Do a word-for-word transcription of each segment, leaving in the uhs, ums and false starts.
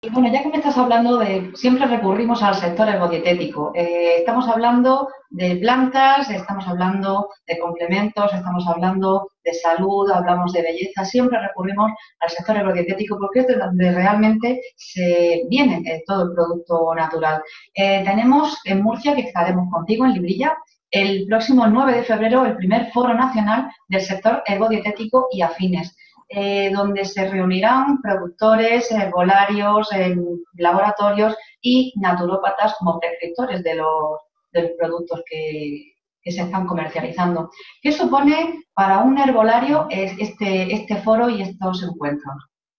Y bueno, ya que me estás hablando de, siempre recurrimos al sector herbodietético. Eh, estamos hablando de plantas, estamos hablando de complementos, estamos hablando de salud, hablamos de belleza, siempre recurrimos al sector herbodietético porque es de donde realmente se viene eh, todo el producto natural. Eh, tenemos en Murcia, que estaremos contigo en Librilla, el próximo nueve de febrero, el primer foro nacional del sector herbodietético y afines. Eh, donde se reunirán productores, herbolarios, en laboratorios y naturópatas como prescriptores de los, de los productos que, que se están comercializando. ¿Qué supone para un herbolario este, este foro y estos encuentros?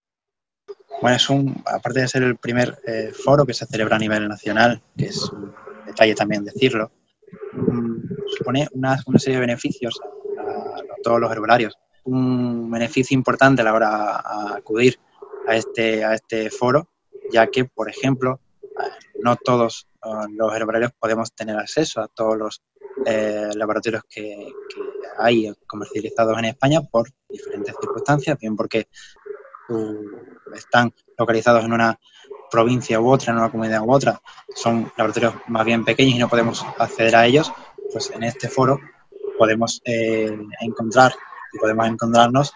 Bueno, es un, aparte de ser el primer eh, foro que se celebra a nivel nacional, que es un detalle también decirlo, um, supone una, una serie de beneficios a, a todos los herbolarios. Un beneficio importante a la hora de acudir a este, a este foro, ya que, por ejemplo, no todos uh, los herbolarios podemos tener acceso a todos los eh, laboratorios que, que hay comercializados en España por diferentes circunstancias, bien porque uh, están localizados en una provincia u otra, en una comunidad u otra, son laboratorios más bien pequeños y no podemos acceder a ellos. Pues en este foro podemos eh, encontrar y podemos encontrarnos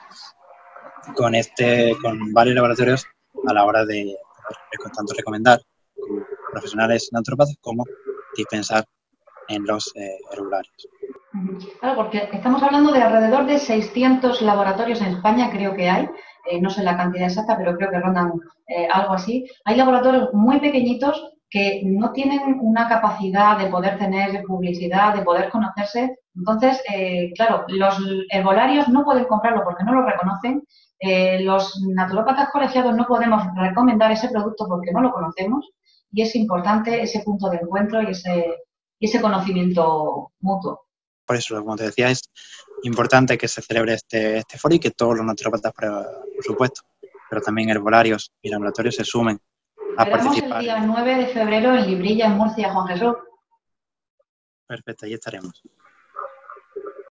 con este con varios laboratorios a la hora de poder tanto recomendar como profesionales naturópatas como dispensar en los eh, herbolarios. Claro, porque estamos hablando de alrededor de seiscientos laboratorios en España, creo que hay, eh, no sé la cantidad exacta, pero creo que rondan eh, algo así. Hay laboratorios muy pequeñitos que no tienen una capacidad de poder tener publicidad, de poder conocerse. Entonces, eh, claro, los herbolarios no pueden comprarlo porque no lo reconocen. Eh, los naturópatas colegiados no podemos recomendar ese producto porque no lo conocemos y es importante ese punto de encuentro y ese, y ese conocimiento mutuo. Por eso, como te decía, es importante que se celebre este, este foro y que todos los naturópatas, por supuesto, pero también herbolarios y laboratorios se sumen a participar. El día nueve de febrero en Librilla, en Murcia, Juan Jesús. Perfecto, ahí estaremos.